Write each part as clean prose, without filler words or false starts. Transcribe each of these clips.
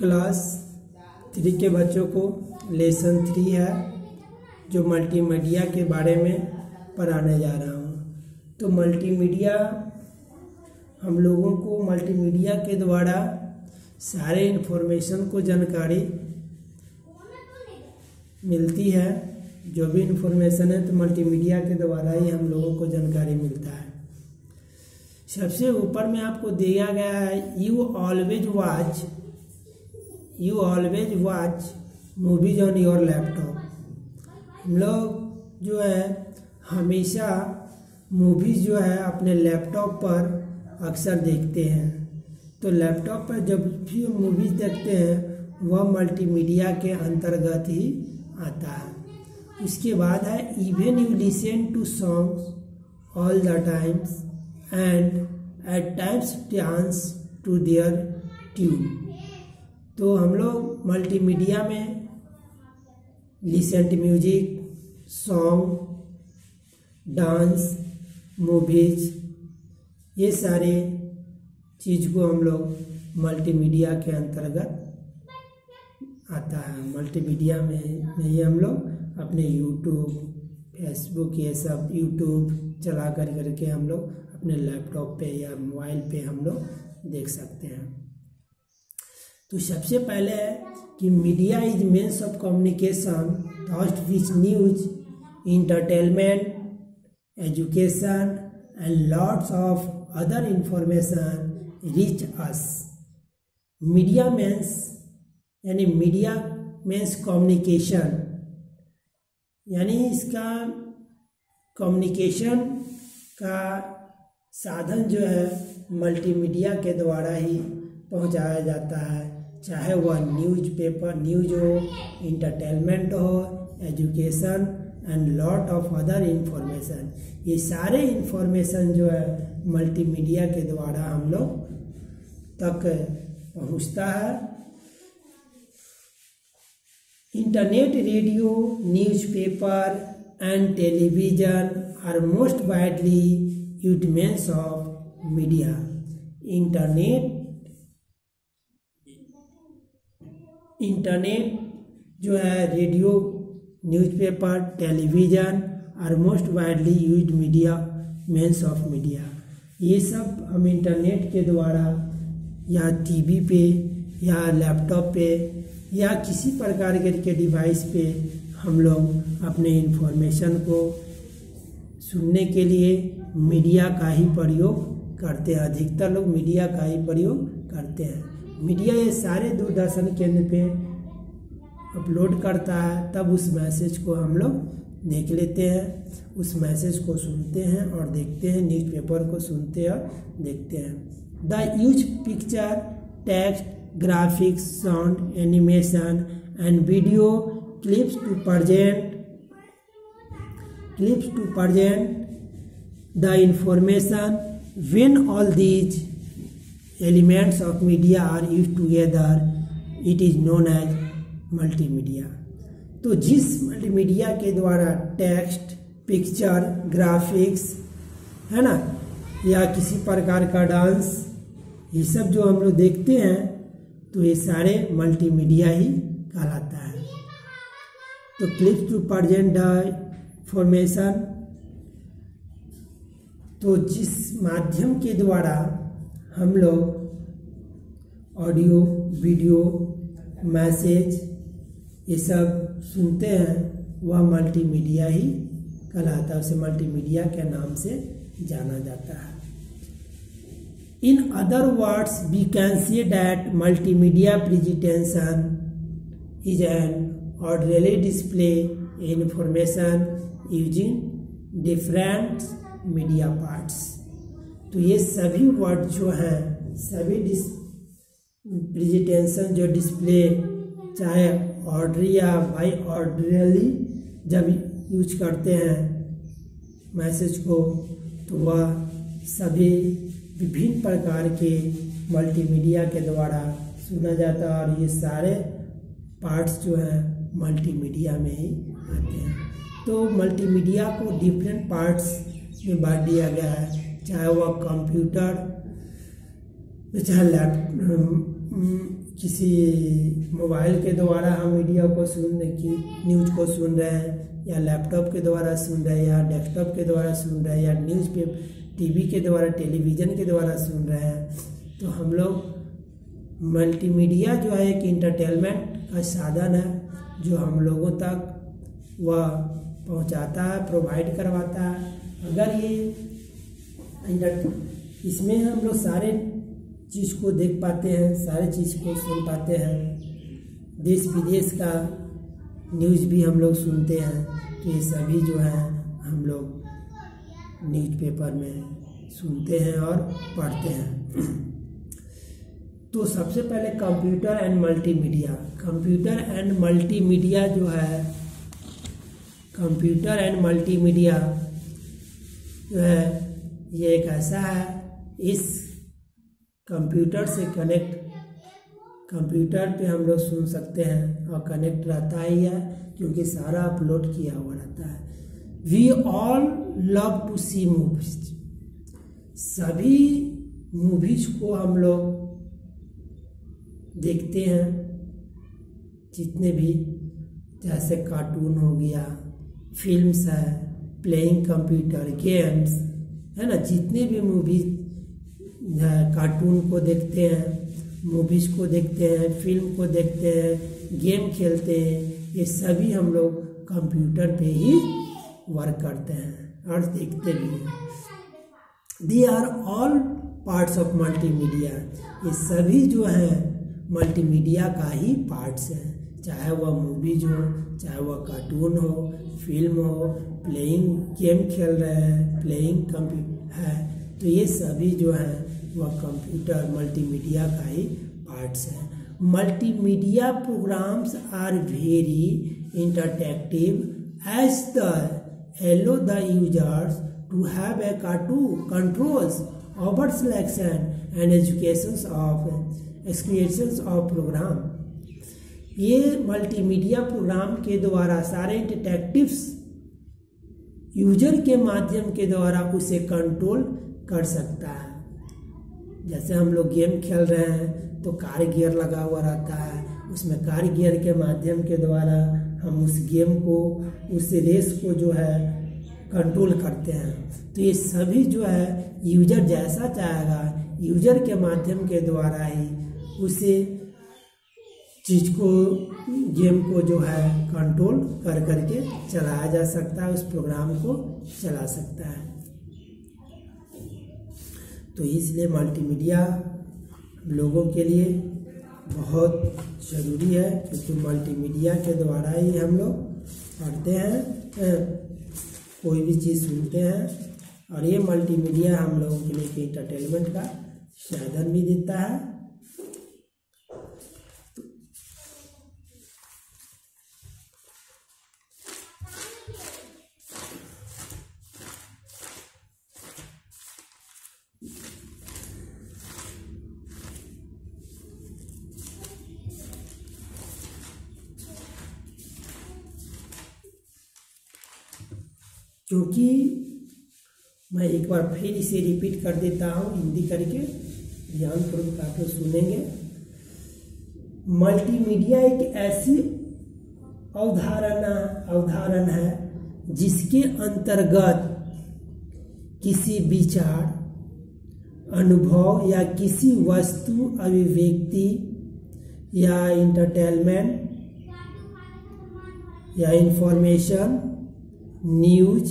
Class 3 के बच्चों को लेसन 3 है जो मल्टीमीडिया के बारे में पढ़ाने जा रहा हूँ। तो मल्टीमीडिया हम लोगों को मल्टीमीडिया के द्वारा सारे इन्फॉर्मेशन को जानकारी मिलती है। जो भी इन्फॉर्मेशन है तो मल्टीमीडिया के द्वारा ही हम लोगों को जानकारी मिलता है। सबसे ऊपर में आपको दिया गया है you always watch movies on your laptop. हम लोग जो है हमेशा मूवीज जो है अपने लैपटॉप पर अक्सर देखते हैं। तो लैपटॉप पर जब भी मूवीज देखते हैं वह मल्टीमीडिया के अंतर्गत ही आता है। उसके बाद है even you listen to songs all the times and at times dance to their tune. तो हम लोग मल्टीमीडिया में listen to music, song, dance, movies, ये सारे चीज़ को हम लोग मल्टीमीडिया के अंतर्गत आता है। मल्टीमीडिया में ही हम लोग अपने यूट्यूब, फेसबुक, ये सब यूट्यूब चला करके हम लोग अपने लैपटॉप पे या मोबाइल पे हम लोग देख सकते हैं। तो सबसे पहले है कि media is means of communication through which news, entertainment, education and lots of other information reach us. Media means यानी मीडिया मीन्स कम्युनिकेशन, यानी इसका कम्युनिकेशन का साधन जो है मल्टीमीडिया के द्वारा ही पहुंचाया जाता है। चाहे वह न्यूज़ हो, इंटरटेनमेंट हो, education and lot of other information, ये सारे इंफॉर्मेशन जो है मल्टीमीडिया के द्वारा हम लोग तक पहुंचता है। Internet, radio, newspaper and television are most widely used means of media. Internet जो है, radio, newspaper, television are most widely used media means of media. ये सब हम इंटरनेट के द्वारा या टीवी पे या लैपटॉप पे या किसी प्रकार के डिवाइस पे हम लोग अपने इंफॉर्मेशन को सुनने के लिए मीडिया का ही प्रयोग करते हैं। अधिकतर लोग मीडिया का ही प्रयोग करते हैं। मीडिया ये सारे दूरदर्शन केंद्र पे अपलोड करता है, तब उस मैसेज को हम लोग देख लेते हैं, उस मैसेज को सुनते हैं और देखते हैं, न्यूज़पेपर को सुनते और देखते हैं। The use picture, text, graphics, sound, animation and video clips to present the information. When all these elements of media are used together, it is known as multimedia. तो जिस मल्टीमीडिया के द्वारा टेक्स्ट, पिक्चर, ग्राफिक्स है ना, या किसी प्रकार का डांस, ये सब जो हम लोग देखते हैं तो ये सारे मल्टीमीडिया ही कहलाता है। तो clips to present the information, तो जिस माध्यम के द्वारा हम लोग ऑडियो, वीडियो, मैसेज ये सब सुनते हैं वह मल्टीमीडिया ही कहलाता है। उसे मल्टीमीडिया के नाम से जाना जाता है। In other words, we can say that multimedia presentation is an orderly display information using different media parts. तो ये सभी वर्ड जो हैं, सभी प्रेजेंटेशन जो डिस्प्ले, चाहे ऑर्डर या बाई ऑर्डरली जब यूज करते हैं मैसेज को, तो वह सभी विभिन्न प्रकार के मल्टीमीडिया के द्वारा सुना जाता है। और ये सारे पार्ट्स जो हैं मल्टीमीडिया में ही आते हैं। तो मल्टीमीडिया को डिफरेंट पार्ट्स में बांट दिया गया है, चाहे वह कंप्यूटर, चाहे किसी मोबाइल के द्वारा हम मीडिया को न्यूज़ को सुन रहे हैं, या लैपटॉप के द्वारा सुन रहे हैं, या डेस्कटॉप के द्वारा सुन रहे हैं, या न्यूज़ पे टीवी के द्वारा, टेलीविज़न के द्वारा सुन रहे हैं, तो हम लोग मल्टीमीडिया जो है एक इंटरटेनमेंट का साधन है जो हम लोगों तक वह पहुंचाता है, प्रोवाइड करवाता है। अगर ये इसमें हम लोग सारे चीज़ को देख पाते हैं, सारे चीज़ को सुन पाते हैं, देश विदेश का न्यूज़ भी हम लोग सुनते हैं। तो ये सभी जो है हम लोग न्यूज़पेपर में सुनते हैं और पढ़ते हैं। तो सबसे पहले computer and multimedia. Computer and multimedia जो है, कंप्यूटर एंड मल्टीमीडिया जो है ये एक ऐसा है, इस कंप्यूटर से कनेक्ट, कंप्यूटर पे हम लोग सुन सकते हैं और कनेक्ट रहता ही है क्योंकि सारा अपलोड किया हुआ रहता है। We all love to see movies. सभी मूवीज को हम लोग देखते हैं, जितने भी, जैसे कार्टून हो गया, फिल्म्स है, प्लेइंग कंप्यूटर गेम्स है ना, जितने भी मूवीज कार्टून को देखते हैं, मूवीज को देखते हैं, फिल्म को देखते हैं, गेम खेलते हैं, ये सभी हम लोग कंप्यूटर पे ही वर्क करते हैं और देखते भी हैं। They are all parts of multimedia. ये सभी जो हैं मल्टीमीडिया का ही पार्ट्स हैं, चाहे वह मूवीज हो, चाहे वह कार्टून हो, फिल्म हो, प्लेइंग गेम खेल रहे हैं, प्लेइंग कंप्यूटर है, तो ये सभी जो हैं वह कंप्यूटर मल्टीमीडिया का ही पार्ट्स हैं। Multimedia programs are very interactive as the allow the users to have a controls over selection and educations of program। ये मल्टीमीडिया प्रोग्राम के द्वारा सारे इंटरैक्टिव्स यूजर के माध्यम के द्वारा उसे कंट्रोल कर सकता है। जैसे हम लोग गेम खेल रहे हैं तो कार गियर लगा हुआ रहता है, उसमें कार गियर के माध्यम के द्वारा हम उस गेम को, उस रेस को जो है कंट्रोल करते हैं। तो ये सभी जो है यूजर जैसा चाहेगा, यूजर के माध्यम के द्वारा ही उसे चीज़ को, गेम को जो है कंट्रोल कर करके चलाया जा सकता है, उस प्रोग्राम को चला सकता है। तो इसलिए मल्टीमीडिया लोगों के लिए बहुत ज़रूरी है, क्योंकि मल्टीमीडिया के द्वारा ही हम लोग पढ़ते हैं, कोई भी चीज़ सुनते हैं, और ये मल्टीमीडिया हम लोगों के लिए इंटरटेनमेंट का साधन भी देता है। क्योंकि मैं एक बार फिर इसे रिपीट कर देता हूँ हिंदी करके, ध्यानपूर्वक आप लोग सुनेंगे। मल्टीमीडिया एक ऐसी अवधारणा है जिसके अंतर्गत किसी विचार, अनुभव या किसी वस्तु, अभिव्यक्ति या इंटरटेनमेंट या इंफॉर्मेशन, न्यूज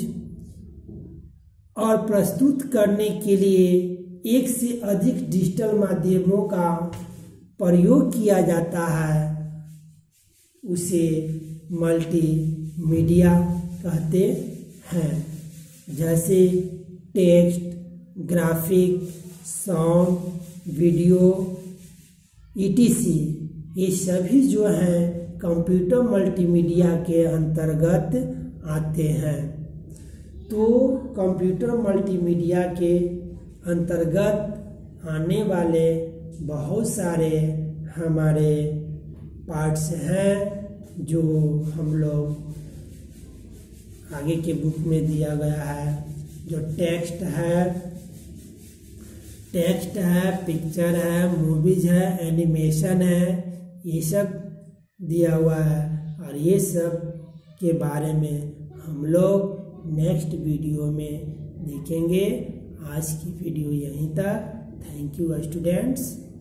और प्रस्तुत करने के लिए एक से अधिक डिजिटल माध्यमों का प्रयोग किया जाता है, उसे मल्टीमीडिया कहते हैं। जैसे text, graphic, sound, video etc, ये सभी जो हैं कंप्यूटर मल्टीमीडिया के अंतर्गत आते हैं। तो कंप्यूटर मल्टीमीडिया के अंतर्गत आने वाले बहुत सारे हमारे पार्ट्स हैं जो हम लोग आगे के बुक में दिया गया है। जो टेक्स्ट है, टेक्स्ट है, पिक्चर है, मूवीज है, एनिमेशन है, ये सब दिया हुआ है। और ये सब के बारे में हम लोग नेक्स्ट वीडियो में देखेंगे। आज की वीडियो यहीं तक। Thank you students.